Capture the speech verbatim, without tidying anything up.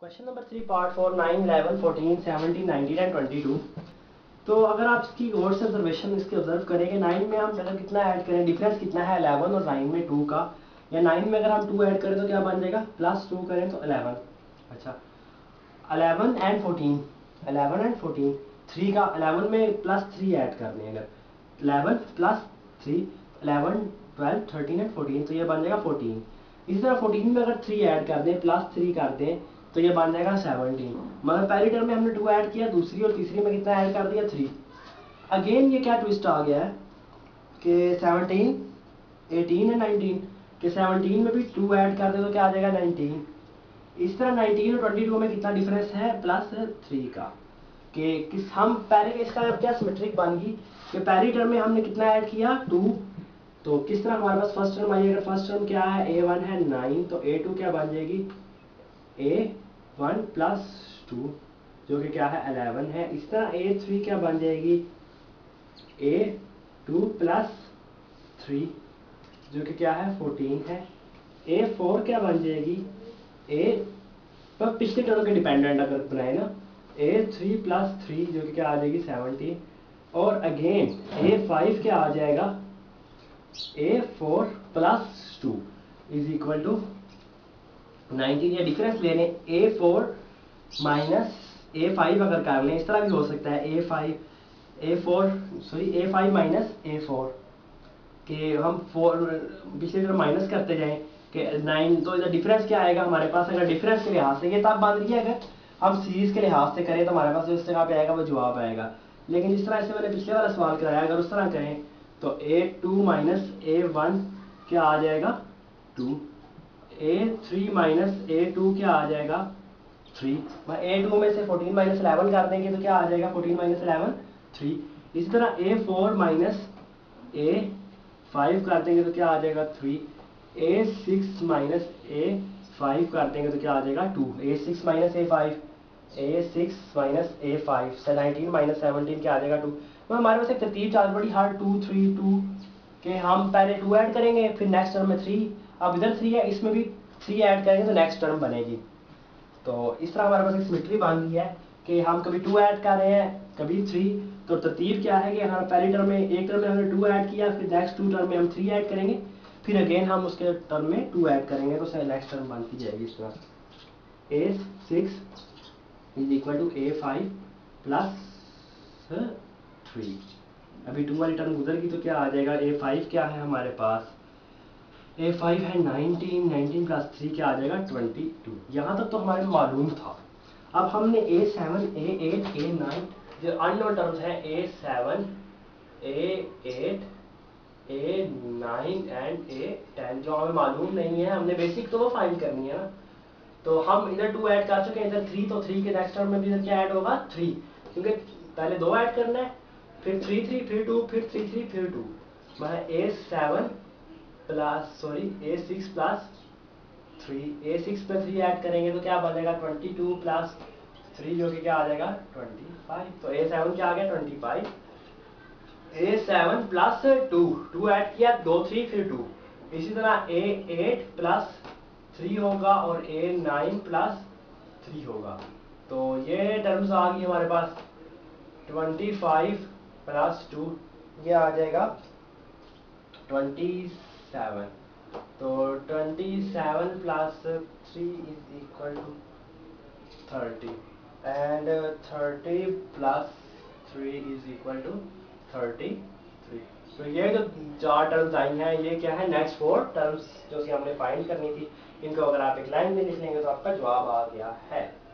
Question number three part four nine eleven fourteen seventeen nineteen and twenty two. तो अगर आप इसकी गौर से ऑब्जर्वेशन इसके ऑब्जर्व करेंगे, नाइन में हम पहले कितना ऐड करें, डिफरेंस कितना है इलेवन और नाइन में टू का, या नाइन में अगर हम टू ऐड करें तो क्या बन जाएगा, प्लस टू करें तो इलेवन। अच्छा, eleven and fourteen, eleven and fourteen, three का इलेवन में प्लस थ्री ऐड करने हैं, अगर eleven plus three, eleven twelve thirteen and fourteen, तो ये बन जाएगा फोर्टीन। इसी तरह फोर्टीन में अगर थ्री ऐड कर दें, प्लस थ्री कर दें, तो ये बन जाएगा सेवनटीन। मतलब पहली टर्म में हमने टू ऐड किया, दूसरी और तीसरी में कितना ऐड कर दिया, थ्री। अगेन ये क्या ट्विस्ट आ गया है कि सेवनटीन, एटीन एंड नाइनटीन, कि सेवनटीन में भी टू ऐड कर दे तो क्या आ जाएगा, नाइनटीन। इस तरह नाइनटीन और ट्वेंटी टू में कितना डिफरेंस है, प्लस थ्री का। कि किस हम पहले इसका क्या सिमेट्रिक बन गई कि पहली टर्म में हमने कितना ऐड किया, टू। तो किस तरह हमारे पास फर्स्ट टर्म आई, अगर फर्स्ट टर्म क्या है, ए वन है नाइन, तो ए टू क्या बन जाएगी, ए वन प्लस टू, जो कि क्या है इलेवन है। इस तरह ए थ्री क्या बन जाएगी, ए टू प्लस थ्री, जो कि क्या है फोर्टीन है। ए फोर क्या बन जाएगी, ए पर पिछले टर्म के डिपेंडेंट अगर बनाए ना, ए थ्री प्लस थ्री, जो कि क्या आ जाएगी सेवनटीन। और अगेन ए फाइव क्या आ जाएगा, A four plus two is equal to nineteen. या डिफरेंस ले लें, A four minus A five अगर कर लें, इस तरह भी हो सकता है, A five A four sorry A five minus A four, कि हम फोर पिछली तरफ माइनस करते जाएं कि नाइन, तो इधर डिफरेंस क्या आएगा हमारे पास, अगर डिफरेंस के लिहाज से ये तब बन रही है, अगर हम सीरीज के लिहाज से करें तो हमारे पास जो इस जगह पे आएगा वो जवाब आएगा। लेकिन जिस तरह से मैंने पिछले वाला सवाल कराया, अगर उस तरह करें तो A two minus A one क्या आ जाएगा, two. A three minus A two क्या आ जाएगा, थ्री। ए टू में से फोर्टीन माइनस इलेवन कर देंगे तो क्या आ जाएगा, फोर्टीन माइनस इलेवन, थ्री। इसी तरह a four minus A five कर देंगे तो क्या आ जाएगा, three. A six minus A five कर देंगे तो क्या आ जाएगा, two. A six minus A five, a six minus A five से नाइनटीन माइनस सेवनटीन क्या आ जाएगा, टू। तो हमारे पास एक तरतीब चाल बड़ी हार्ड, टू थ्री टू, कि हम पहले टू ऐड करेंगे, फिर नेक्स्ट टर्म में थ्री। अब इधर थ्री है, इसमें भी थ्री ऐड करेंगे तो नेक्स्ट टर्म बनेगी। तो इस तरह हमारे पास एक सिमेट्री बन गई है कि हम कभी टू ऐड कर रहे हैं, कभी थ्री। तो तरतीब क्या है कि अगर पहली टर्म में एक टर्म में हमने टू ऐड किया, फिर नेक्स्ट टू टर्म में हम थ्री ऐड करेंगे, फिर अगेन हम उसके टर्म में टू ऐड करेंगे, तो नेक्स्ट टर्म बनती जाएगी इस तरह। A six is equal to a five plus three. अभी टू वाली टर्म गुजर गई तो क्या आ जाएगा, ए फाइव क्या है हमारे पास, ए फाइव है नाइनटीन, नाइनटीन प्लस थ्री क्या आ जाएगा, ट्वेंटी टू। यहाँ तक तो हमारे मालूम था। अब हमने a seven, a eight, a nine, जो अननोन टर्म्स हैं, a seven, a eight, a nine and a ten, जो हमें मालूम नहीं है, हमने बेसिक तो वो फाइंड करनी है ना। तो हम इधर टू ऐड कर चुके हैं, इधर थ्री, तो थ्री के नेक्स्ट टर्म में भी इधर क्या ऐड होगा, थ्री, क्योंकि पहले दो ऐड करना है, फिर थ्री थ्री, फिर टू, फिर थ्री थ्री, फिर टू। मतलब a seven plus sorry a six plus three, a six पे थ्री ऐड करेंगे तो क्या बनेगा, ट्वेंटी टू प्लस थ्री, जो कि क्या आ जाएगा, ट्वेंटी फाइव। तो ए सेवन क्या आ गया, twenty five. A seven plus two, two add किया, दो थ्री फिर टू। इसी तरह ए एट प्लस थ्री होगा और ए नाइन प्लस थ्री होगा। तो ये टर्म्स आ गई हमारे पास, ट्वेंटी फाइव प्लस टू, ये आ जाएगा ट्वेंटी सेवन। तो twenty seven plus three is equal to thirty, and thirty plus three is equal to thirty three. तो ये जो चार टर्म्स आई हैं, ये क्या है, नेक्स्ट फोर टर्म्स जो कि हमने फाइंड करनी थी। इनको अगर आप एक लाइन में लिख लेंगे तो आपका जवाब आ गया है।